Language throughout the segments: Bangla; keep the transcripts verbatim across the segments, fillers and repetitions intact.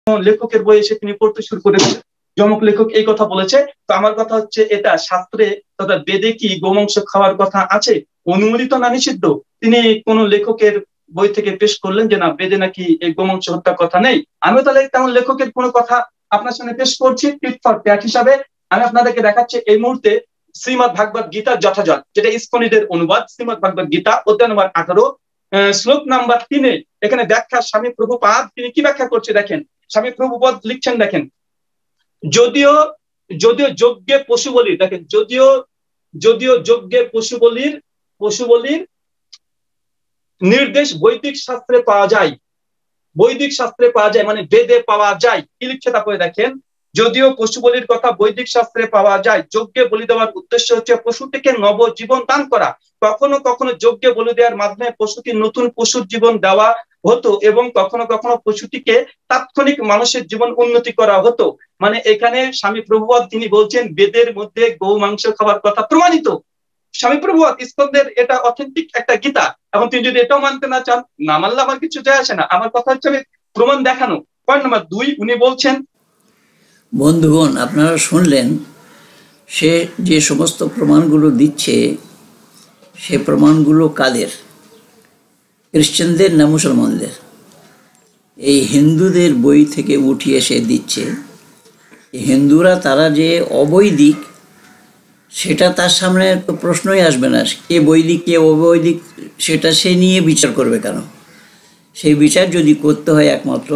লেখকের বই এসে তিনি পড়তে শুরু করেছেন, যমক লেখক এই কথা বলেছে। তো আমার কথা হচ্ছে, এটা শাস্ত্রে তথা বেদে কি গোমাংস খাওয়ার কথা আছে? অনুমোদিত না নিষিদ্ধ? তিনি কোন লেখকের বই থেকে পেশ করলেন যে না, বেদে নাকি এই গোমাংস হত্যার কথা নেই। আমিও তাহলে তেমন লেখকের কোনো কথা আপনার সামনে পেশ করছি টিট ফর ট্যাট হিসাবে। আমি আপনাদেরকে দেখাচ্ছি এই মুহূর্তে শ্রীমদ ভাগবত গীতার যথাযথ, যেটা ইসকনিদের অনুবাদ, শ্রীমদ ভাগবত গীতা অধ্যায় নম্বর আঠারো শ্লোক নাম্বার তিনে এখানে ব্যাখ্যা স্বামী প্রভুপাদ তিনি কি ব্যাখ্যা করছে দেখেন। স্বামী প্রভুপাদ লিখছেন দেখেন, যদিও যদিও যজ্ঞে পশু বলি, দেখেন যদিও যদিও যজ্ঞে পশু বলির পশু বলির নির্দেশ বৈদিক শাস্ত্রে পাওয়া যায়, বৈদিক শাস্ত্রে পাওয়া যায় মানে বেদে পাওয়া যায়। কি লিখছে তারপরে দেখেন, যদিও পশু বলির কথা বৈদিক শাস্ত্রে পাওয়া যায়, যজ্ঞে বলি দেওয়ার উদ্দেশ্য হচ্ছে পশুটিকে নব জীবন দান করা। কখনো কখনো যজ্ঞে বলি দেওয়ার মাধ্যমে পশুকে নতুন পশুর জীবন দেওয়া হতো এবং কখনো কখনো পশুটিকে তাৎক্ষণিক মানুষের জীবন উন্নতি করা হতো। মানে এখানে স্বামী প্রভুপাদ তিনি বলছেন বেদের মধ্যে গৌ মাংস খাবার কথা প্রমাণিত। স্বামী প্রভুপাদ ইসকনদের এটা অথেন্টিক একটা গীতা। এখন তিনি যদি এটাও মানতে না চান, না মানলে আমার কিছু যায় আসে না। আমার কথা হচ্ছে প্রমাণ দেখানো। পয়েন্ট নাম্বার দুই, উনি বলছেন, বন্ধুগণ আপনারা শুনলেন সে যে সমস্ত প্রমাণগুলো দিচ্ছে সে প্রমাণগুলো কাদের? খ্রিশ্চানদের না মুসলমানদের? এই হিন্দুদের বই থেকে উঠিয়ে সে দিচ্ছে। হিন্দুরা তারা যে অবৈদিক সেটা তার সামনে তো প্রশ্নই আসবে না। কে বৈদিক কে অবৈদিক সেটা সে নিয়ে বিচার করবে কেন? সেই বিচার যদি করতে হয় একমাত্র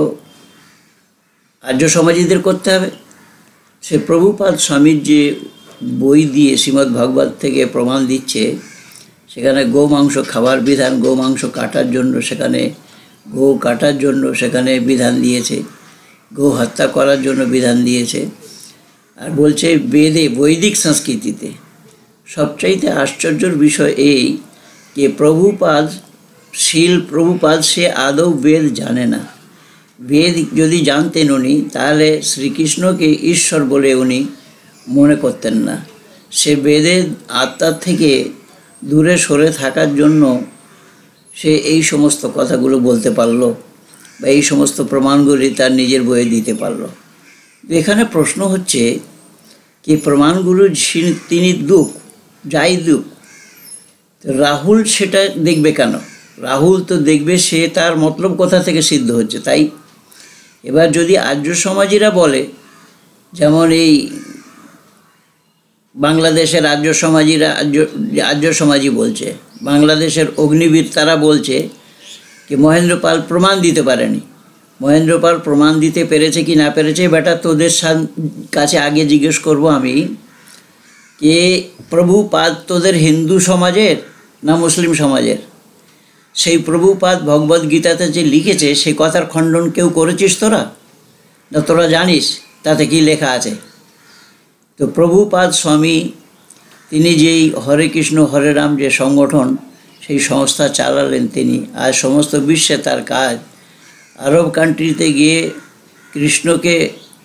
আর্য সমাজীদের করতে হবে। সে প্রভুপাদ স্বামীর যে বই দিয়ে শ্রীমদ্ ভাগবত থেকে প্রমাণ দিচ্ছে, সেখানে গো মাংস খাবার বিধান, গো মাংস কাটার জন্য সেখানে গো কাটার জন্য সেখানে বিধান দিয়েছে, গো হত্যা করার জন্য বিধান দিয়েছে। আর বলছে বেদে বৈদিক সংস্কৃতিতে। সবচাইতে আশ্চর্যের বিষয় এই যে প্রভুপাদ শিল প্রভুপাদ সে আদৌ বেদ জানে না। বেদ যদি জানতেন উনি তাহলে শ্রীকৃষ্ণকে ঈশ্বর বলে উনি মনে করতেন না। সে বেদের আত্মার থেকে দূরে সরে থাকার জন্য সে এই সমস্ত কথাগুলো বলতে পারলো বা এই সমস্ত প্রমাণগুলি তার নিজের বইয়ে দিতে পারলো। এখানে প্রশ্ন হচ্ছে কি প্রমাণগুলো তিনি দুঃখ যাই দুঃখ, রাহুল সেটা দেখবে কেন? রাহুল তো দেখবে সে তার মতলব কথা থেকে সিদ্ধ হচ্ছে, তাই। এবার যদি আর্য সমাজীরা বলে, যেমন এই বাংলাদেশের আর্য সমাজীরা আর্য আর্য সমাজই বলছে, বাংলাদেশের অগ্নিবীর তারা বলছে কি মহেন্দ্র পাল প্রমাণ দিতে পারেনি। মহেন্দ্র পাল প্রমাণ দিতে পেরেছে কি না পেরেছে বেটা তোদের কাছে আগে জিজ্ঞেস করব আমি, কে প্রভুপাদ তোদের হিন্দু সমাজের না মুসলিম সমাজের? সেই প্রভুপাদ ভগবদ গীতাতে যে লিখেছে সেই কথার খণ্ডন কেউ করেছিস তোরা? না তোরা জানিস তাতে কি লেখা আছে? তো প্রভুপাদ স্বামী তিনি যেই হরে কৃষ্ণ হরে রাম যে সংগঠন, সেই সংস্থা চালালেন তিনি। আর সমস্ত বিশ্বে তার কাজ। আরব কান্ট্রিতে গিয়ে কৃষ্ণকে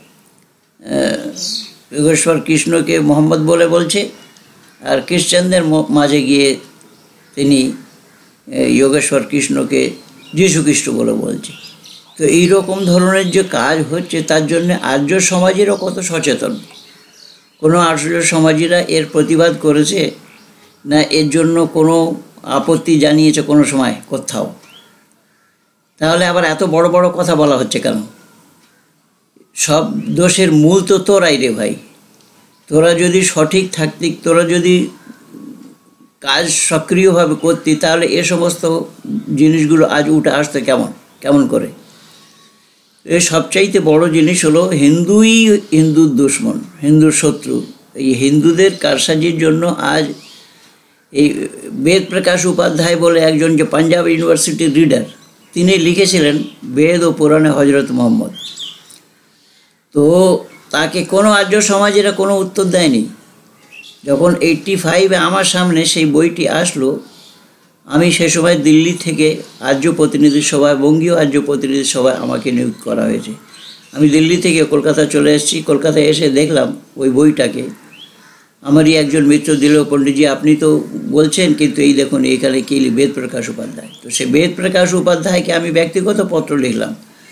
যোগেশ্বর কৃষ্ণকে মোহাম্মদ বলে বলছে, আর খ্রিশ্চানদের মাঝে গিয়ে তিনি যোগেশ্বর কৃষ্ণকে যীশু খ্রিস্ট বলে বলছে। তো এই রকম ধরনের যে কাজ হচ্ছে তার জন্য আর্য সমাজেরও কত সচেতন। কোনো আর্য সমাজীরা এর প্রতিবাদ করেছে না এর জন্য কোনো আপত্তি জানিয়েছে কোনো সময় কোথাও? তাহলে আবার এত বড় বড় কথা বলা হচ্ছে কেন? সব দোষের মূল তো তোরাই রে ভাই। তোরা যদি সঠিক থাকতি, তোরা যদি কাজ সক্রিয়ভাবে করতি, তাহলে এ সমস্ত জিনিসগুলো আজ উঠে আসতো কেমন কেমন করে? এর সবচাইতে বড় জিনিস হলো হিন্দুই হিন্দুর দুশ্মন, হিন্দুর শত্রু। এই হিন্দুদের কারসাজির জন্য আজ এই বেদ প্রকাশ উপাধ্যায় বলে একজন যে পাঞ্জাব ইউনিভার্সিটির রিডার, তিনি লিখেছিলেন বেদ ও পুরাণে হজরত মোহাম্মদ। তো তাকে কোনো আর্য সমাজেরা কোনো উত্তর দেয়নি। যখন এইট্টি ফাইভে আমার সামনে সেই বইটি আসলো, আমি সে সময় দিল্লি থেকে আর্য প্রতিনিধি সভায়, বঙ্গীয় আর্য প্রতিনিধি সভায় আমাকে নিয়োগ করা হয়েছে। আমি দিল্লি থেকে কলকাতা চলে এসেছি। কলকাতায় এসে দেখলাম ওই বইটাকে। আমারই একজন মিত্র দিল, পণ্ডিতজি আপনি তো বলছেন, কিন্তু এই দেখুন এখানে কি বেদ প্রকাশ উপাধ্যায়। তো সে বেদ প্রকাশ উপাধ্যায়কে আমি ব্যক্তিগত পত্র লিখলাম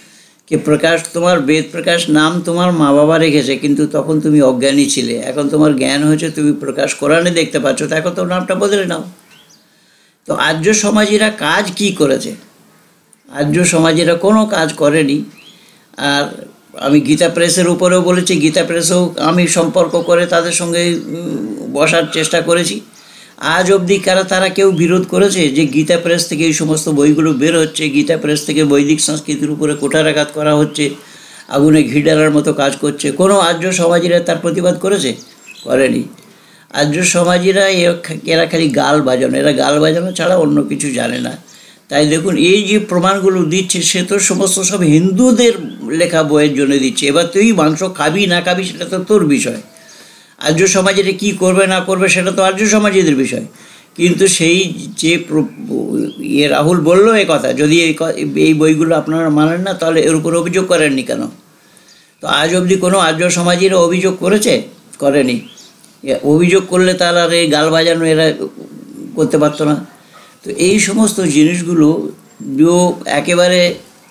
कि प्रकाश তোমার বেদ প্রকাশ নাম তোমার মা বাবা রেখেছে, কিন্তু তখন তুমি অজ্ঞানী ছিলে, এখন তোমার জ্ঞান হয়েছে, তুমি প্রকাশ কোরআনে দেখতে পাচ্ছ, তো এখন তো নামটা বদলে নাও। তো আর্য সমাজীরা কাজ কি করেছে? আর্য সমাজীরা কোনো কাজ করেনি। আর আমি গীতা প্রেসের উপরেও বলেছি, গীতা প্রেসেও আমি সম্পর্ক করে তাদের সঙ্গে বসার চেষ্টা করেছি। আজ অবধি কারা তারা কেউ বিরোধ করেছে যে গীতা প্রেস থেকে এই সমস্ত বইগুলো বের হচ্ছে, গীতা প্রেস থেকে বৈদিক সংস্কৃতির উপরে কুঠারাঘাত করা হচ্ছে, আগুনে ঘি ঢালার মতো কাজ করছে? কোনো আর্য সমাজীরা তার প্রতিবাদ করেছে? করেনি। আর্য সমাজীরা এরা খালি গাল বাজানো, এরা গাল বাজানো ছাড়া অন্য কিছু জানে না। তাই দেখুন, এই যে প্রমাণগুলো দিচ্ছে সে তো সমস্ত সব হিন্দুদের লেখা বইয়ের জন্য দিচ্ছে। এবার তুই মাংস খাবি না খাবি সেটা তো তোর বিষয়, আর্য সমাজের কী করবে না করবে সেটা তো আর্য সমাজের বিষয়। কিন্তু সেই যে ইয়ে রাহুল বললো এ কথা, যদি এই এই বইগুলো আপনারা মানেন না তাহলে এর উপর অভিযোগ করেননি কেন? তো আজ অবধি কোনো আর্য সমাজের অভিযোগ করেছে? করেনি। অভিযোগ করলে তারা আর এই গাল বাজানো এরা করতে পারতো না। তো এই সমস্ত জিনিসগুলো একেবারে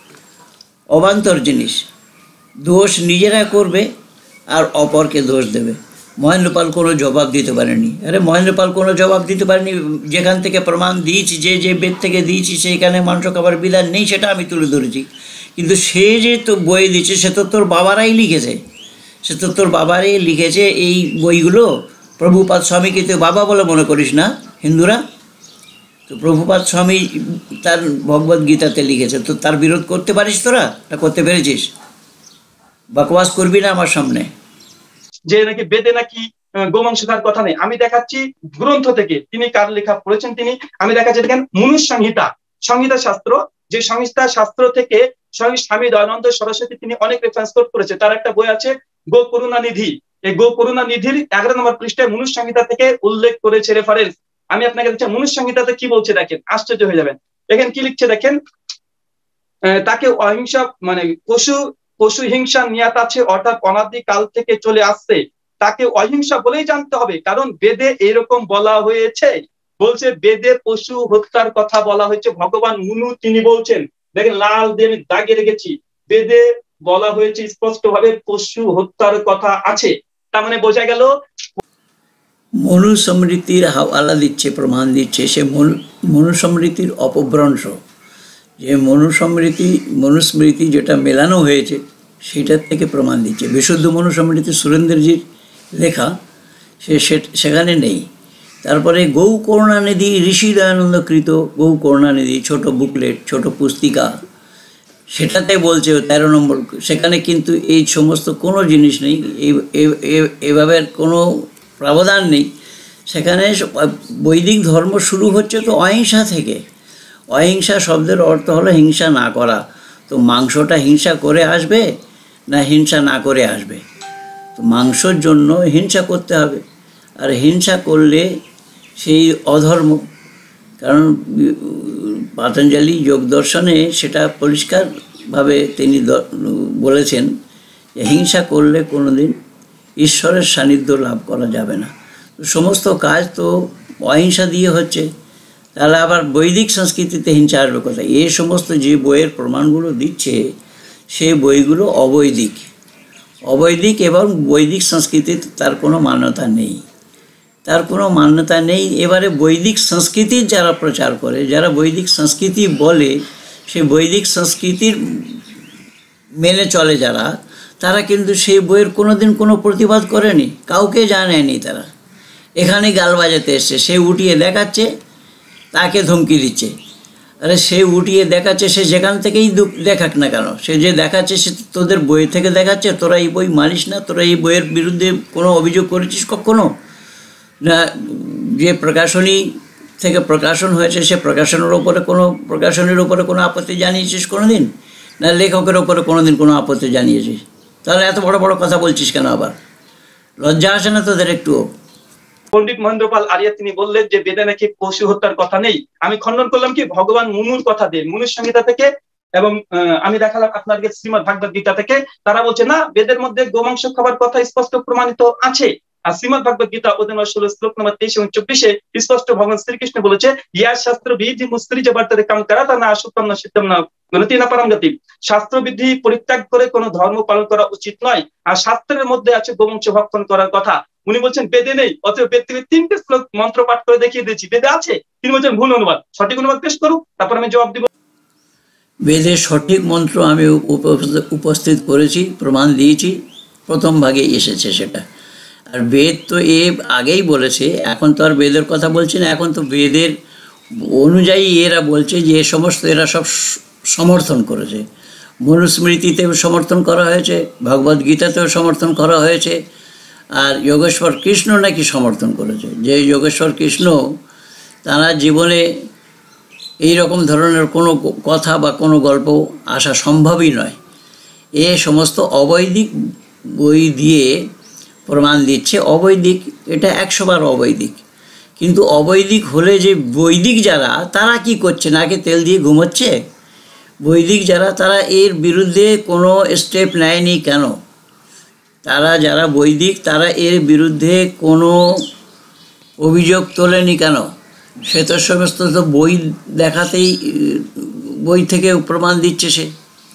অবান্তর জিনিস। দোষ নিজেরা করবে আর অপরকে দোষ দেবে। মহেন্দ্র পাল কোনো জবাব দিতে পারেনি। আরে মহেন্দ্র পাল কোনো জবাব দিতে পারেনি, যেখান থেকে প্রমাণ দিয়েছি, যে যে বেদ থেকে দিয়েছি সেইখানে মাংস খাবার বিধান নেই সেটা আমি তুলে ধরেছি। কিন্তু সে যে তো বই দিচ্ছে সে তো তোর বাবারাই লিখেছে, সে তো তোর বাবারাই লিখেছে এই বইগুলো। প্রভুপাদ স্বামীকে তুই বাবা বলে মনে করিস না হিন্দুরা? তো প্রভুপাদ স্বামী তার ভগবদ গীতাতে লিখেছে, তো তার বিরোধ করতে পারিস তোরা? তা করতে পেরেছিস? বকওয়াস করবি না আমার সামনে। যে নাকি বেদে নাকি গোমাংস খাওয়ার কথা নেই, আমি দেখাচ্ছি গ্রন্থ থেকে। তিনি কার লেখা পড়েছেন তিনি, আমি দেখাচ্ছি দেখেন মনু সংহিতা, সংহিতা শাস্ত্র। যে সংহিতা শাস্ত্র থেকে স্বামী দয়ানন্দ সরস্বতী তিনি অনেক রেফারেন্স কোট করেছে। তার একটা বই আছে গো করুণা নিধি। এই গো করুণা নিধির এগারো নম্বর পৃষ্ঠায় মনু সংহিতা থেকে উল্লেখ করেছে রেফারেন্স। আমি আপনাকে দিচ্ছি মনু সংহিতাতে কি বলছে দেখেন, আশ্চর্য হয়ে যাবেন। দেখেন কি লিখছে দেখেন, তাকে অহিংসা মানে পশু পশু হিংসা নিয়াত আছে, অর্থাৎ অনাদি কাল থেকে চলে আসছে, তাকে অহিংসা বলেই জানতে হবে, কারণ বেদে এরকম বলা হয়েছে। বলছে বেদে পশু হত্যার কথা বলা হয়েছে, ভগবান মনু তিনি বলছেন। দেখেন লাল দিয়ে আমি দাগে রেখেছি, বেদে বলা হয়েছে স্পষ্ট ভাবে পশু হত্যার কথা আছে। তার মানে বোঝা গেল মনুস্মৃতির হাওয়ালা দিচ্ছে, প্রমাণ দিচ্ছে সে মনুস্মৃতির অপভ্রংশ। যে মনুস্মৃতি মনুস্মৃতি যেটা মেলানো হয়েছে সেটার থেকে প্রমাণ দিচ্ছে। বিশুদ্ধ মনুস্মৃতি সুরেন্দ্রজির লেখা, সে সেখানে নেই। তারপরে গৌ করুণানিধি, ঋষি দয়ানন্দকৃত গৌ করুণানিধি, ছোট বুকলেট, ছোট পুস্তিকা, সেটাতে বলছে তেরো নম্বর, সেখানে কিন্তু এই সমস্ত কোনো জিনিস নেই, এভাবে কোনো প্রাবধান নেই। সেখানে বৈদিক ধর্ম শুরু হচ্ছে তো অহিংসা থেকে। অহিংসা শব্দের অর্থ হলো হিংসা না করা। তো মাংসটা হিংসা করে আসবে না হিংসা না করে আসবে? তো মাংসর জন্য হিংসা করতে হবে, আর হিংসা করলে সেই অধর্ম। কারণ পতঞ্জলি যোগ দর্শনে সেটা পরিষ্কারভাবে তিনি বলেছেন যে হিংসা করলে কোনোদিন ঈশ্বরের সান্নিধ্য লাভ করা যাবে না। সমস্ত কাজ তো অহিংসা দিয়ে হচ্ছে, তাহলে আবার বৈদিক সংস্কৃতিতে হিংসা আসবে কোথায়? এই সমস্ত যে বইয়ের প্রমাণগুলো দিচ্ছে সেই বইগুলো অবৈদিক অবৈদিক এবং বৈদিক সংস্কৃতিতে তার কোনো মান্যতা নেই, তার কোনো মান্যতা নেই। এবারে বৈদিক সংস্কৃতির যারা প্রচার করে, যারা বৈদিক সংস্কৃতি বলে, সেই বৈদিক সংস্কৃতির মেনে চলে যারা, তারা কিন্তু সেই বইয়ের কোনো দিন কোনো প্রতিবাদ করেনি, কাউকে জানায়নি। তারা এখানে গাল বাজাতে এসছে, সে উঠিয়ে দেখাচ্ছে, তাকে ধমকি দিচ্ছে। আরে সে উঠিয়ে দেখাচ্ছে, সে যেখান থেকেই দেখাক না কেন, সে যে দেখাচ্ছে সে তোদের বই থেকে দেখাচ্ছে। তোরা এই বই মানিস না, তোরা এই বইয়ের বিরুদ্ধে কোনো অভিযোগ করেছিস কখনো না? যে প্রকাশনী থেকে প্রকাশন হয়েছে সে প্রকাশনের উপরে কোনো প্রকাশনের উপরে কোনো আপত্তি জানিয়েছিস কোনো দিন? না লেখকের ওপরে কোনো দিন কোনো আপত্তি জানিয়েছিস? তাহলে এত বড় বড় কথা বলছিস কেন? আবার লজ্জা আসে না তোদের একটুও? পণ্ডিত মহেন্দ্র পাল আরিয়া তিনি বললেন যে বেদে নাকি পশু হত্যার কথা নেই। আমি খণ্ডন করলাম কি ভগবান মনুর কথা দিয়ে, মনুর সংহিতা থেকে, এবং আমি দেখালাম আপনাদের শ্রীমদ ভাগবত গীতা থেকে। তারা বলছে না বেদের মধ্যে গোমাংস খাবার কথা স্পষ্ট প্রমাণিত আছে। আর শ্রীমদ ভগবত গীতা অধ্যায় ষোলো শ্লোক নম্বর তেইশ এবং চব্বিশে স্পষ্ট ভগবান শ্রীকৃষ্ণ বলেছে, ইয়া শাস্ত্র বিধি মুস্ত্রি যে বার্তারে কাম করা তা না আসুত্তম না সিদ্ধম না গণতি না পারঙ্গতি। শাস্ত্রবিধি পরিত্যাগ করে কোনো ধর্ম পালন করা উচিত নয়। আর শাস্ত্রের মধ্যে আছে গোবংশ ভক্ষণ করার কথা। উনি বলছেন বেদে নেই, অতএব বেদ থেকে তিনটে শ্লোক মন্ত্র পাঠ করে দেখিয়ে দিয়েছি, বেদে আছে। তিনি বলছেন ভুল অনুবাদ, সঠিক অনুবাদ পেশ করুক, তারপর আমি জবাব দিব। বেদের সঠিক মন্ত্র আমি উপস্থিত করেছি, প্রমাণ দিয়েছি, প্রথম ভাগে এসেছে সেটা। আর বেদ তো এ আগেই বলেছে, এখন তো আর বেদের কথা বলছে না, এখন তো বেদের অনুযায়ী এরা বলছে যে এ সমস্ত এরা সব সমর্থন করেছে। মনুস্মৃতিতেও সমর্থন করা হয়েছে, ভগবদ গীতাতেও সমর্থন করা হয়েছে, আর যোগেশ্বর কৃষ্ণ নাকি সমর্থন করেছে। যে যোগেশ্বর কৃষ্ণ তারা জীবনে এই রকম ধরনের কোনো কথা বা কোনো গল্প আসা সম্ভবই নয়। এ সমস্ত অবৈদিক বই দিয়ে প্রমাণ দিচ্ছে। অবৈদিক এটা একশোবার অবৈদিক, কিন্তু অবৈদিক হলে যে বৈদিক যারা তারা কি করছে, নাকে তেল দিয়ে ঘুমোচ্ছে? বৈদিক যারা তারা এর বিরুদ্ধে কোনো স্টেপ নেয়নি কেন? তারা যারা বৈদিক তারা এর বিরুদ্ধে কোনো অভিযোগ তোলেনি কেন? সে তো সমস্ত তো বই দেখাতেই, বই থেকে প্রমাণ দিচ্ছে সে।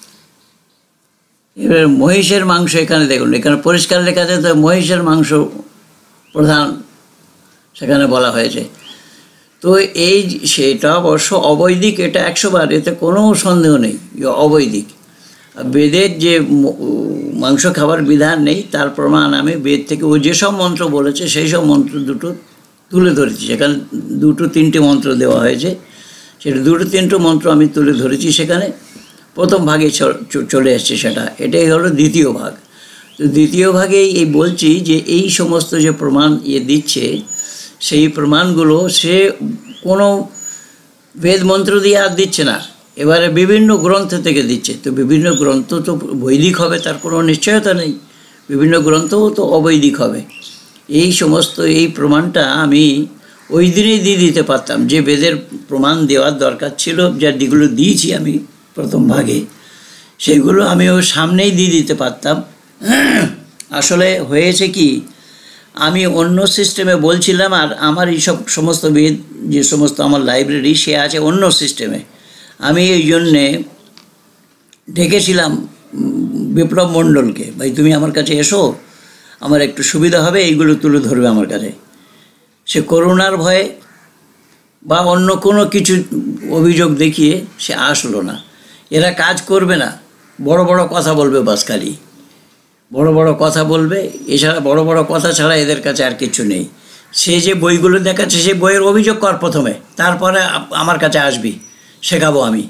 এবার মহিষের মাংস এখানে দেখুন, এখানে পরিষ্কার লেখা আছে তো মহিষের মাংস প্রধান সেখানে বলা হয়েছে। তো এই সেটা অবশ্য অবৈদিক, এটা একশোবার, এতে কোনো সন্দেহ নেই অবৈদিক। বেদের যে মাংস খাবার বিধান নেই তার প্রমাণ আমি বেদ থেকে ও যেসব মন্ত্র বলেছে সেই সব মন্ত্র দুটো তুলে ধরেছি। সেখানে দুটো তিনটে মন্ত্র দেওয়া হয়েছে, সেটা দুটো তিনটে মন্ত্র আমি তুলে ধরেছি সেখানে। প্রথম ভাগে চলে এসছে সেটা, এটাই হলো দ্বিতীয় ভাগ। তো দ্বিতীয় ভাগেই এই বলছি যে এই সমস্ত যে প্রমাণ ইয়ে দিচ্ছে সেই প্রমাণগুলো সে কোনো বেদ মন্ত্র দিয়ে আর দিচ্ছে না, এবারে বিভিন্ন গ্রন্থ থেকে দিচ্ছে। তো বিভিন্ন গ্রন্থ তো বৈদিক হবে তার কোনো নিশ্চয়তা নেই, বিভিন্ন গ্রন্থও তো অবৈদিক হবে। এই সমস্ত এই প্রমাণটা আমি ওই দিনেই দিয়ে দিতে পারতাম, যে বেদের প্রমাণ দেওয়ার দরকার ছিল, যা যেগুলো দিয়েছি আমি প্রথম ভাগে সেগুলো আমি ওর সামনেই দিয়ে দিতে পারতাম। আসলে হয়েছে কি, আমি অন্য সিস্টেমে বলছিলাম, আর আমার এইসব সমস্ত বেদ যে সমস্ত আমার লাইব্রেরি সে আছে অন্য সিস্টেমে। আমি এই জন্যে ডেকেছিলাম বিপ্লব মণ্ডলকে, ভাই তুমি আমার কাছে এসো, আমার একটু সুবিধা হবে, এইগুলো তুলে ধরবে আমার কাছে। সে করোনার ভয়ে বা অন্য কোনো কিছু অভিযোগ দেখিয়ে সে আসলো না। এরা কাজ করবে না, বড় বড় কথা বলবে, বাস খালি বড় বড় কথা বলবে, এছাড়া বড় বড় কথা ছাড়া এদের কাছে আর কিছু নেই। সে যে বইগুলো দেখাচ্ছে সেই বইয়ের অভিযোগ কর প্রথমে, তারপরে আমার কাছে আসবি, শেখাবো আমি।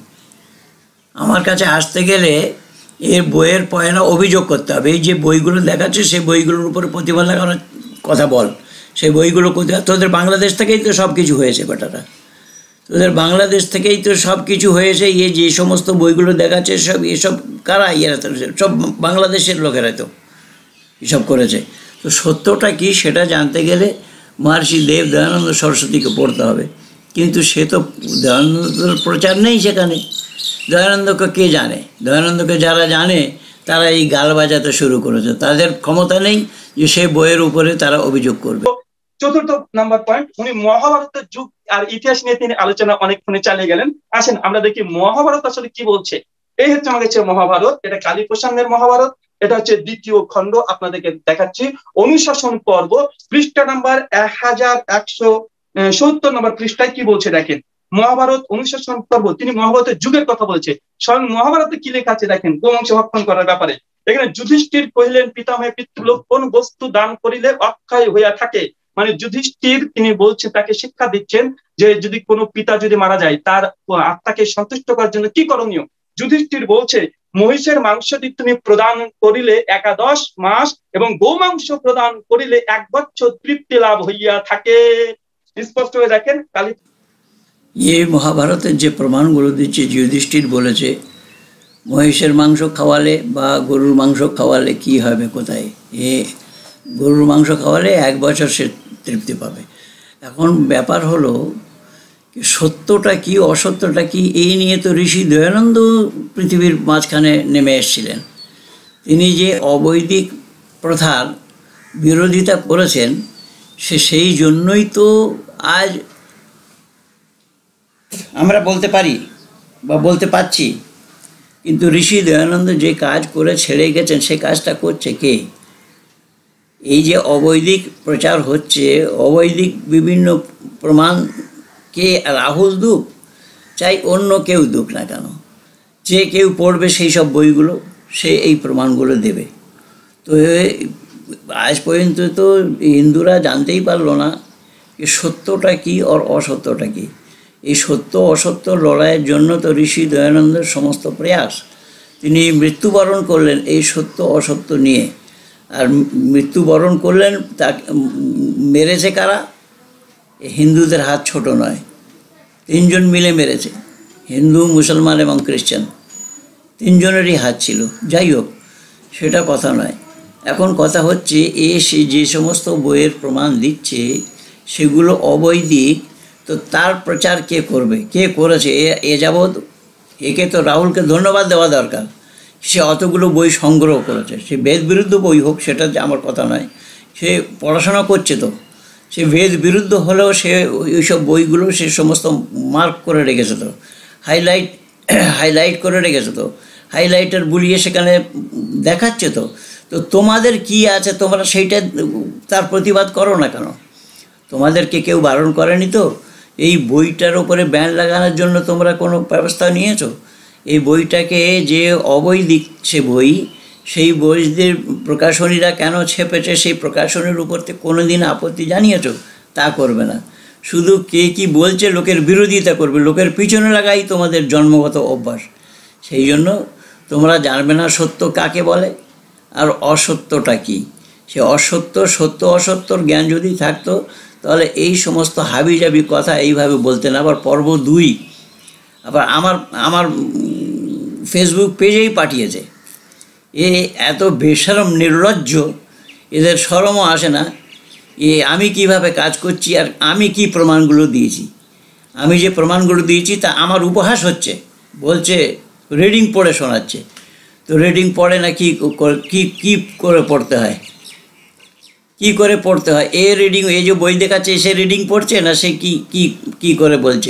আমার কাছে আসতে গেলে এর বইয়ের পয়না অভিযোগ করতে হবে। এই যে বইগুলো দেখাচ্ছে সেই বইগুলোর উপরে প্রতিভা লাগানোর কথা বল। সেই বইগুলো কোথায়? তোদের বাংলাদেশ থেকেই তো সব কিছু হয়েছে বেটারা, তোদের বাংলাদেশ থেকেই তো সব কিছু হয়েছে। এই যে সমস্ত বইগুলো দেখাচ্ছে সব এসব কারা? ইয়েরা তো সব বাংলাদেশের লোকেরা তো এসব করেছে। তো সত্যটা কি সেটা জানতে গেলে মহর্ষি দেব দয়ানন্দ সরস্বতীকে পড়তে হবে, কিন্তু সে তো দয়ানন্দর প্রচার নেই সেখানে। দয়ানন্দকে কে জানে? দয়ানন্দকে যারা জানে তারা এই গাল বাজাতে শুরু করেছে, তাদের ক্ষমতা নেই যে সে বইয়ের উপরে তারা অভিযোগ করবে। চতুর্থ নাম্বার পয়েন্ট, উনি মহাভারতের যুগ আর ইতিহাস নিয়ে তিনি আলোচনা অনেকক্ষণ চালিয়ে গেলেন। আসেন আমরা দেখি মহাভারত আসলে কি বলছে। এই হচ্ছে আমার কাছে মহাভারত, এটা কালী প্রসঙ্গের মহাভারত, এটা হচ্ছে দ্বিতীয় খণ্ড, আপনাদেরকে দেখাচ্ছি। অনুশাসন পর্ব, পৃষ্ঠা নাম্বার এক হাজার একশো সত্তর নম্বর পৃষ্ঠায় কি বলছে দেখেন। মহাভারত অনুশাসন পর্ব, তিনি মহাভারতের যুগের কথা বলছে। স্বয়ং মহাভারতে কি লেখা আছে দেখেন, গোবংশ ভক্ষণ করার ব্যাপারে। এখানে যুধিষ্ঠির কহিলেন, পিতামহে পিতৃলোক কোন বস্তু দান করিলে অক্ষয় হইয়া থাকে। মানে যুধিষ্ঠির তিনি বলছে, তাকে শিক্ষা দিচ্ছেন যে যদি কোনো পিতা যদি মারা যায় তার আত্মাকে সন্তুষ্ট করার জন্য কি করণীয়। যুধিষ্ঠির বলছে, মহিষের মাংসটি তুমি প্রদান করিলে একাদশ মাস এবং গোমাংস প্রদান করিলে এক বছর তৃপ্তি লাভ হইয়া থাকে। স্পষ্ট হয়ে দেখেন কালী। এই মহাভারতের যে প্রমাণগুলো দিচ্ছে, যুধিষ্ঠির বলেছে মহিষের মাংস খাওয়ালে বা গরুর মাংস খাওয়ালে কি হবে, কোথায়? এ গরুর মাংস খাওয়ালে এক বছর সে তৃপ্তি পাবে। এখন ব্যাপার হলো সত্যটা কি অসত্যটা কি, এই নিয়ে তো ঋষি দয়ানন্দ পৃথিবীর মাঝখানে নেমে এসেছিলেন। তিনি যে অবৈদিক প্রথার বিরোধিতা করেছেন, সে সেই জন্যই তো আজ আমরা বলতে পারি বা বলতে পারছি। কিন্তু ঋষি দয়ানন্দ যে কাজ করে ছেড়ে গেছেন, সে কাজটা করছে কে? এই যে অবৈদিক প্রচার হচ্ছে, অবৈদিক বিভিন্ন প্রমাণ, কে? রাহুল দুক, চাই অন্য কেউ দুক না কেন, যে কেউ পড়বে সেই সব বইগুলো, সে এই প্রমাণগুলো দেবে। তো আজ পর্যন্ত তো হিন্দুরা জানতেই পারলো না যে সত্যটা কী আর অসত্যটা কী। এই সত্য অসত্য লড়াইয়ের জন্য তো ঋষি দয়ানন্দের সমস্ত প্রয়াস। তিনি মৃত্যুবরণ করলেন এই সত্য অসত্য নিয়ে। আর মৃত্যুবরণ করলেন, তা মেরেছে কারা? হিন্দুদের হাত ছোট নয়, তিনজন মিলে মেরেছে, হিন্দু, মুসলমান এবং খ্রিস্টান, তিনজনেরই হাত ছিল। যাই হোক, সেটা কথা নয়। এখন কথা হচ্ছে এ সে যে সমস্ত বইয়ের প্রমাণ দিচ্ছে সেগুলো অবৈদিক, তো তার প্রচার কে করবে? কে করেছে? এ যাবৎ একে তো রাহুলকে ধন্যবাদ দেওয়া দরকার। সে অতগুলো বই সংগ্রহ করেছে। সে বেদ বিরুদ্ধ বই হোক, সেটা আমার কথা নয়, সে পড়াশোনা করছে, তো সে বেদ বিরুদ্ধ হলেও সে ওইসব বইগুলো সে সমস্ত মার্ক করে রেখেছে, তো হাইলাইট হাইলাইট করে রেখেছে, তো হাইলাইটার বুলিয়ে সেখানে দেখাচ্ছে। তো তো তোমাদের কি আছে, তোমরা সেইটা তার প্রতিবাদ করো না কেন? তোমাদেরকে কেউ বারণ করেনি তো? এই বইটার ওপরে ব্যান লাগানোর জন্য তোমরা কোনো ব্যবস্থা নিয়েছো? এই বইটাকে যে অবৈদিক সে বই, সেই বইদের প্রকাশনীরা কেন ছেপেছে, সেই প্রকাশনীর উপর থেকে কোনো দিন আপত্তি জানিয়েছো? তা করবে না। শুধু কে কি বলছে লোকের বিরোধিতা করবে, লোকের পিছনে লাগাই তোমাদের জন্মগত অভ্যাস। সেই জন্য তোমরা জানবে না সত্য কাকে বলে আর অসত্যটা কি। সে অসত্য, সত্য অসত্যর জ্ঞান যদি থাকতো, তাহলে এই সমস্ত হাবিজাবি কথা এইভাবে বলতে না। আবার পর্ব দুই আবার আমার আমার ফেসবুক পেজেই পাঠিয়েছে। এ এত বেশরম, নির্লজ্জ, এদের শরমও আসে না। এ আমি কিভাবে কাজ করছি আর আমি কি প্রমাণগুলো দিয়েছি। আমি যে প্রমাণগুলো দিয়েছি তা আমার উপহাস হচ্ছে, বলছে রিডিং পড়ে শোনাচ্ছে। তো রিডিং পড়ে না, কি কি কি করে পড়তে হয়, কি করে পড়তে হয়? এ রিডিং, এই যে বই দেখাচ্ছে সে রিডিং পড়ছে না, সে কি কি কি করে বলছে?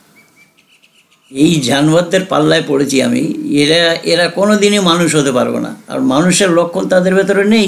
এই জানোয়ারদের পাল্লায় পড়েছি আমি। এরা এরা কোনো দিনই মানুষ হতে পারবে না। আর মানুষের লক্ষণ তাদের ভেতরে নেই,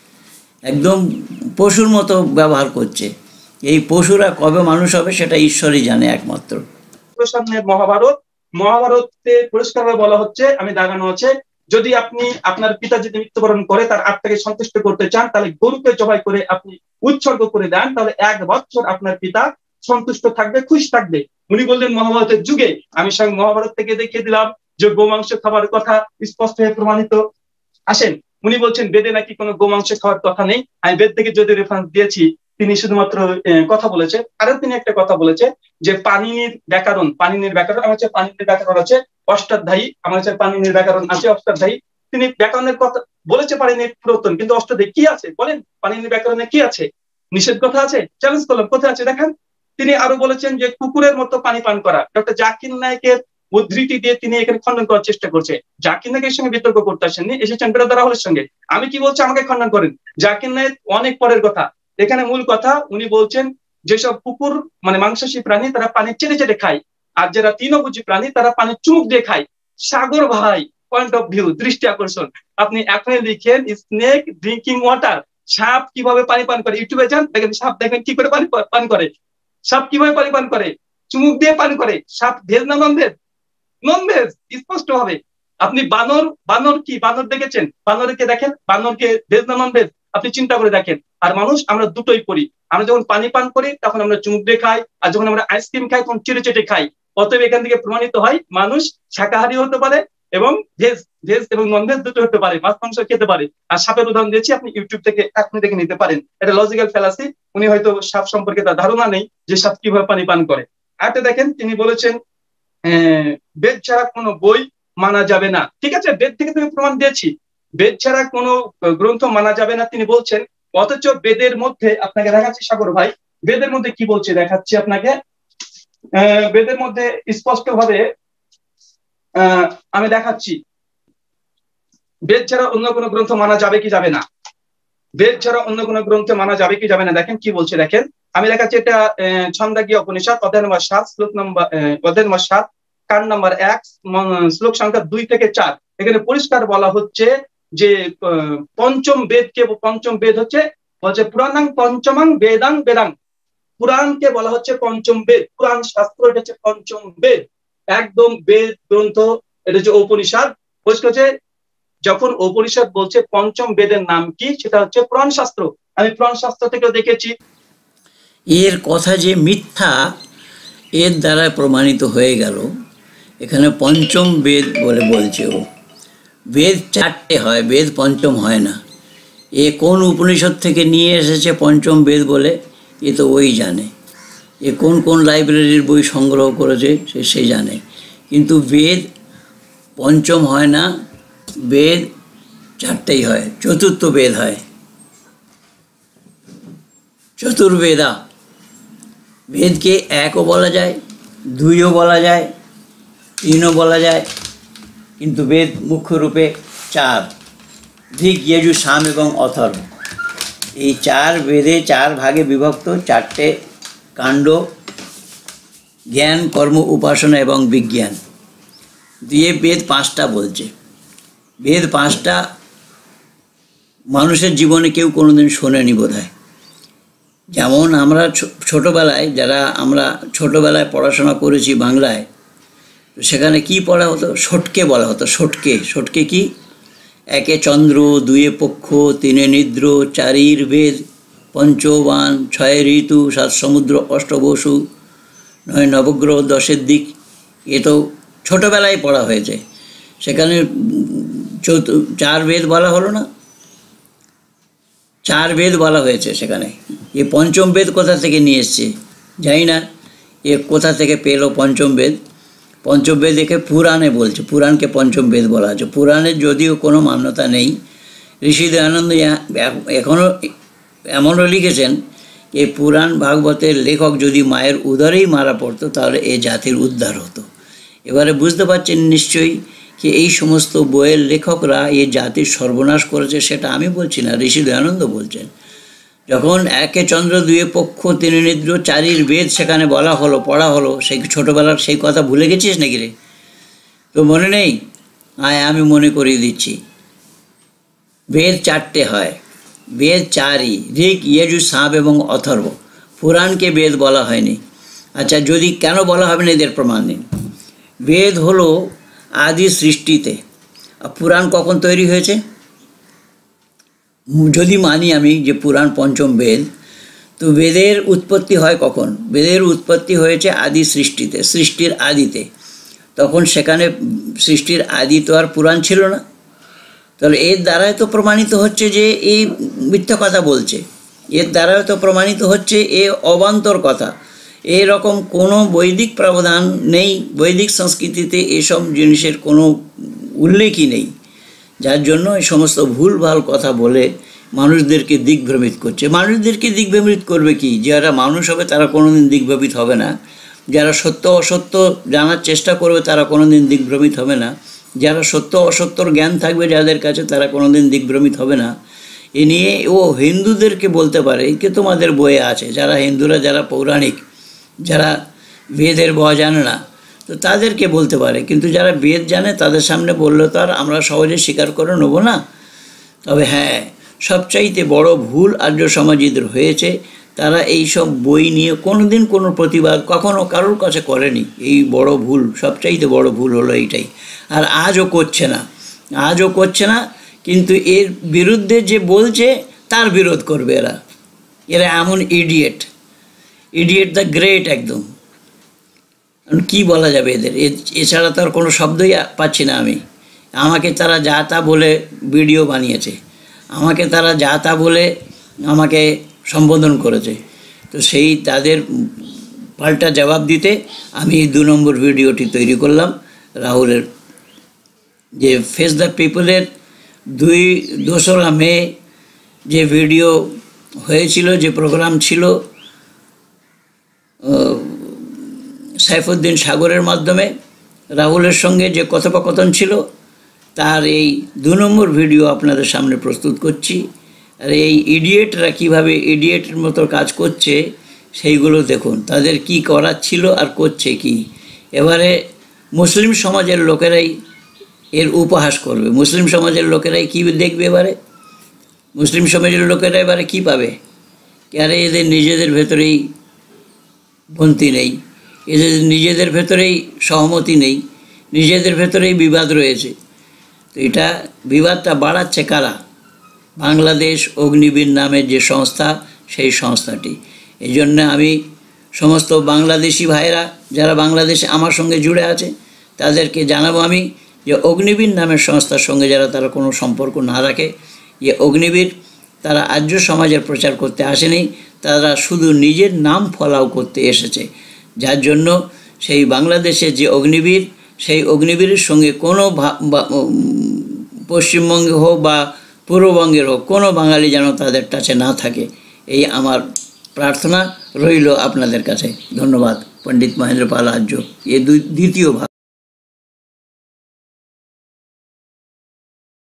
একদম পশুর মতো ব্যবহার করছে। এই পশুরা কবে মানুষ হবে সেটা ঈশ্বরই জানে একমাত্র। সামনে মহাভারত, মহাভারতে পরিষ্কারভাবে বলা হচ্ছে, আমি দাগানো আছে, যদি আপনি আপনার পিতা যদি মৃত্যুবরণ করে তার আত্মাকে সন্তুষ্ট করতে চান, তাহলে গরুকে জবাই করে আপনি উৎসর্গ করে দেন, তাহলে এক বছর আপনার পিতা সন্তুষ্ট থাকবে, খুশি থাকবে। উনি বললেন মহাভারতের যুগে। আমি সঙ্গে মহাভারত থেকে দেখিয়ে দিলাম যে গোমাংস খাবার কথা স্পষ্ট হয়ে প্রমাণিত। আসেন, উনি বলছেন বেদে নাকি কোনো গোমাংস খাওয়ার কথা নেই। আমি বেদ থেকে যদি রেফারেন্স দিয়েছি, তিনি শুধুমাত্র কথা বলেছেন। আরো তিনি একটা কথা বলেছে যে পাণিনির ব্যাকরণ, পাণিনির ব্যাকরণ আমার হচ্ছে পাণিনির ব্যাকরণ আছে অষ্টাধ্যায়ী, আমার হচ্ছে পাণিনির ব্যাকরণ আছে অষ্টাধ্যায়ী। তিনি ব্যাকরণের কথা বলেছে, পাণিনির পুরাতন, কিন্তু অষ্টাধ্যায়ী কি আছে বলেন? পাণিনির ব্যাকরণে কি আছে? নিষেধ কথা আছে? চ্যালেঞ্জ করলাম, কোথায় আছে দেখান। তিনি আরো বলেছেন যে কুকুরের মতো পানি পান করা। ডক্টর জাকির নায়েকের উদ্ধৃতি দিয়ে তিনি এখানে খণ্ডন করার চেষ্টা করছে। জাকির নায়েকের সঙ্গে বিতর্ক করতে আসেননি, এসেছেন বেরাদার রাহুলের সঙ্গে। আমি কি বলছি আমাকে খণ্ডন করেন। জাকির নায়েক অনেক পরের কথা, এখানে মূল কথা উনি বলছেন যেসব কুকুর মানে মাংসাশী প্রাণী তারা পানি চেটে চেটে খায়, আর যারা তৃণভোজী প্রাণী তারা পানি চুমুক দিয়ে খায়। সাগর ভাই, পয়েন্ট অফ ভিউ, দৃষ্টি আকর্ষণ। আপনি এখনই লিখেন স্নেক ড্রিঙ্কিং ওয়াটার, সাপ কিভাবে পানি পান করে। ইউটিউবে যান, দেখেন সাপ, দেখেন কি করে পানি পান করে। সাপ কিভাবে পানি পান করে? চুমুক দিয়ে পান করে। সাপ ভেজ না নন ভেজ? নন ভেজ, স্পষ্ট ভাবে। আপনি বানর, বানর কি বানর দেখেছেন? বানরকে দেখেন, বানরকে ভেজ না নন ভেজ আপনি চিন্তা করে দেখেন। আর মানুষ আমরা দুটোই করি। আমরা যখন পানি পান করি তখন আমরা চুমুক দিয়ে খাই, আর যখন আমরা আইসক্রিম খাই তখন চেটে চেটে খাই। অতএব এখান থেকে প্রমাণিত হয় মানুষ শাকাহারী হতে পারে এবং ভেজ ভেজ এবং নন ভেজ দুটো হতে পারে, মাছ মাংস খেতে পারে। আর সাপের উদাহরণ দিয়েছি, আপনি ইউটিউব থেকে আপনি দেখে নিতে পারেন। এটা লজিক্যাল ফ্যালাসি। উনি হয়তো সাপ সম্পর্কে তার ধারণা নেই যে সাপ কিভাবে পানি পান করে। আরেকটা দেখেন, তিনি বলেছেন বেদ ছাড়া কোনো বই মানা যাবে না। ঠিক আছে, বেদ থেকে তুমি প্রমাণ দিয়েছি, বেদ ছাড়া কোনো গ্রন্থ মানা যাবে না তিনি বলছেন। অথচ বেদের মধ্যে আপনাকে দেখাচ্ছি সাগর ভাই, বেদের মধ্যে কি বলছে দেখাচ্ছি আপনাকে। আহ বেদের মধ্যে স্পষ্ট ভাবে আহ আমি দেখাচ্ছি বেদ ছাড়া অন্য কোনো গ্রন্থ মানা যাবে কি যাবে না। বেদ ছাড়া অন্য কোনো গ্রন্থে মানা যাবে কি যাবে না? দেখেন কি বলছে, দেখেন আমি দেখাচ্ছি। এটা ছন্দাগীয় উপনিষদ, অধ্যায় নম্বর সাত, শ্লোক নম্বর অধ্যায় নম্বর সাত, কান নম্বর এক, শ্লোক সংখ্যা দুই থেকে চার। এখানে পরিষ্কার বলা হচ্ছে যে পঞ্চম বেদ কে, পঞ্চম বেদ হচ্ছে বলছে পুরাণাং পঞ্চমাং বেদাং বেদাং। পুরাণকে বলা হচ্ছে পঞ্চম বেদ, পুরাণ শাস্ত্র এটা হচ্ছে পঞ্চম বেদ, একদম বেদ গ্রন্থ, এটা হচ্ছে উপনিষদ। পরিষ্কার হচ্ছে যখন উপনিষদ বলছে পঞ্চম বেদের নাম কি, সেটা হচ্ছে পুরাণ শাস্ত্র। আমি পুরাণ শাস্ত্র থেকে দেখেছি। এর কথা যে মিথ্যা এর দ্বারা প্রমাণিত হয়ে গেল। এখানে পঞ্চম বেদ বলে বলছে ও, বেদ চারটে হয়, বেদ পঞ্চম হয় না। এ কোন উপনিষদ থেকে নিয়ে এসেছে পঞ্চম বেদ বলে, এ তো ওই জানে। এ কোন কোন লাইব্রেরির বই সংগ্রহ করেছে সে সে জানে। কিন্তু বেদ পঞ্চম হয় না, বেদ চারটেই হয়, চতুর্থ বেদ হয়, চতুর্বেদা। বেদকে একও বলা যায়, দুইও বলা যায়, তিনও বলা যায়, কিন্তু বেদ মুখ্য রূপে চার, ঋগ, যজুঃ, সাম এবং অথর্ব। এই চার বেদে চার ভাগে বিভক্ত, চারটে কাণ্ড, জ্ঞান, কর্ম, উপাসনা এবং বিজ্ঞান দিয়ে বেদ পাঁচটা বলছে। বেদ পাঁচটা মানুষের জীবনে কেউ কোনোদিন শোনেনি বোধহয়। যেমন আমরা ছোটোবেলায়, যারা আমরা ছোটোবেলায় পড়াশোনা করেছি বাংলায়, সেখানে কি পড়া হতো? ষটকে বলা হতো। ষটকে, ষটকে কি? একে চন্দ্র, দুয়ে পক্ষ, তিনে নিদ্র, চারির বেদ, পঞ্চবান, ছয় ঋতু, সাত সমুদ্র, অষ্ট বসু, নয় নবগ্রহ, দশের দিক। এ তো ছোটোবেলায় পড়া হয়েছে। সেখানে চৌথ চার বেদ বলা হলো না? চার বেদ বলা হয়েছে সেখানে। এ পঞ্চম বেদ কোথা থেকে নিয়ে এসছে জানি না, এ কোথা থেকে পেলো পঞ্চম বেদ। পঞ্চম বেদ একে পুরাণে বলছে, পুরাণকে পঞ্চম বেদ বলা হচ্ছে। পুরাণের যদিও কোনো মান্যতা নেই। ঋষি দয়ানন্দ এখনও এমনও লিখেছেন, এই পুরাণ ভাগবতের লেখক যদি মায়ের উদরেই মারা পড়তো তাহলে এ জাতির উদ্ধার হতো। এবারে বুঝতে পারছেন নিশ্চয়ই যে এই সমস্ত বইয়ের লেখকরা এই জাতির সর্বনাশ করেছে। সেটা আমি বলছি না, ঋষি দয়ানন্দ বলছেন। যখন একে চন্দ্র, দুয়ে পক্ষ, তিনে নিদ্র, চারির বেদ সেখানে বলা হলো, পড়া হলো, সেই ছোটোবেলার সেই কথা ভুলে গেছিস নাকি রে? তো মনে নেই? আয় আমি মনে করিয়ে দিচ্ছি। বেদ চারটে হয়, বেদ চারই, ঋগ, যজুঃ, সাম এবং অথর্ব। পুরাণকে বেদ বলা হয়নি। আচ্ছা, যদি কেন বলা হবে না এদের প্রমাণ দিন। বেদ হলো আদি সৃষ্টিতে। পুরাণ কখন তৈরি হয়েছে? যদি মানি আমি যে পুরাণ পঞ্চম বেদ, তো বেদের উৎপত্তি হয় কখন? বেদের উৎপত্তি হয়েছে আদি সৃষ্টিতে, সৃষ্টির আদিতে। তখন সেখানে সৃষ্টির আদি তো আর পুরাণ ছিল না। তাহলে এর দ্বারাই তো প্রমাণিত হচ্ছে যে এই মিথ্যা কথা বলছে। এর দ্বারাই তো প্রমাণিত হচ্ছে এ অবান্তর কথা। এরকম কোনো বৈদিক প্রাবধান নেই, বৈদিক সংস্কৃতিতে এসব জিনিসের কোনো উল্লেখই নেই। যার জন্য এই সমস্ত ভুলভাল কথা বলে মানুষদেরকে দিগ্ভ্রমিত করছে। মানুষদেরকে দিগ্ভ্রমিত করবে কি? যারা মানুষ হবে তারা কোনোদিন দিগ্ভ্রমিত হবে না। যারা সত্য অসত্য জানার চেষ্টা করবে তারা কোনোদিন দিগ্ভ্রমিত হবে না। যারা সত্য অসত্যর জ্ঞান থাকবে যাদের কাছে, তারা কোনোদিন দিগ্ভ্রমিত হবে না। এ নিয়ে ও হিন্দুদেরকে বলতে পারে, কে তোমাদের বইয়ে আছে, যারা হিন্দুরা, যারা পৌরাণিক, যারা বেদের বয় জানে না, তো তাদেরকে বলতে পারে। কিন্তু যারা বেদ জানে তাদের সামনে বললে তো আর আমরা সহজে স্বীকার করে নেব না। তবে হ্যাঁ, সবচাইতে বড় ভুল আর্য সমাজীদের হয়েছে, তারা এই সব বই নিয়ে কোনো দিন কোনো প্রতিবাদ কখনো কারোর কাছে করেনি। এই বড় ভুল, সবচাইতে বড় ভুল হলো এইটাই। আর আজও করছে না, আজও করছে না। কিন্তু এর বিরুদ্ধে যে বলছে তার বিরোধ করবে এরা। এরা এমন ইডিয়েট, ইডিয়েট দ্য গ্রেট একদম। কি বলা যাবে এদের? এছাড়া তো আর কোনো শব্দই পাচ্ছি না আমি। আমাকে তারা যা তা বলে ভিডিও বানিয়েছে, আমাকে তারা যা তা বলে আমাকে সম্বোধন করেছে। তো সেই তাদের পাল্টা জবাব দিতে আমি এই দু নম্বর ভিডিওটি তৈরি করলাম। রাহুলের যে ফেস দ্য পিপলের দুই দোসরা মে যে ভিডিও হয়েছিল, যে প্রোগ্রাম ছিল সাইফুদ্দিন সাগরের মাধ্যমে রাহুলের সঙ্গে যে কথোপকথন ছিল, তার এই দু নম্বর ভিডিও আপনাদের সামনে প্রস্তুত করছি। আর এই ইডিয়েটরা কীভাবে ইডিয়েটের মতো কাজ করছে সেইগুলো দেখুন, তাদের কি করার ছিল আর করছে কি। এবারে মুসলিম সমাজের লোকেরাই এর উপহাস করবে। মুসলিম সমাজের লোকেরাই কি দেখবে এবারে? মুসলিম সমাজের লোকেরা এবারে কি পাবে? আরে এদের নিজেদের ভেতরেই বন্তি নেই, এদের নিজেদের ভেতরেই সহমতি নেই, নিজেদের ভেতরেই বিবাদ রয়েছে। তো এটা বিবাদটা বাড়াচ্ছে কারা? বাংলাদেশ অগ্নিবীর নামের যে সংস্থা, সেই সংস্থাটি। এই জন্য আমি সমস্ত বাংলাদেশি ভাইরা যারা বাংলাদেশে আমার সঙ্গে জুড়ে আছে তাদেরকে জানাবো আমি যে অগ্নিবীর নামের সংস্থার সঙ্গে যারা তারা কোনো সম্পর্ক না রাখে, যে অগ্নিবীর তারা আর্য সমাজের প্রচার করতে আসেনি, তারা শুধু নিজের নাম ফলাও করতে এসেছে। যার জন্য সেই বাংলাদেশের যে অগ্নিবীর, সেই অগ্নিবীরের সঙ্গে কোনো পশ্চিমবঙ্গে হোক বা পূর্ববঙ্গের হোক কোনো বাঙালি যেন তাদের টাচে না থাকে, এই আমার প্রার্থনা রইল আপনাদের কাছে। ধন্যবাদ। পণ্ডিত মহেন্দ্র পাল আর্য, এ দুই দ্বিতীয় ভাগ।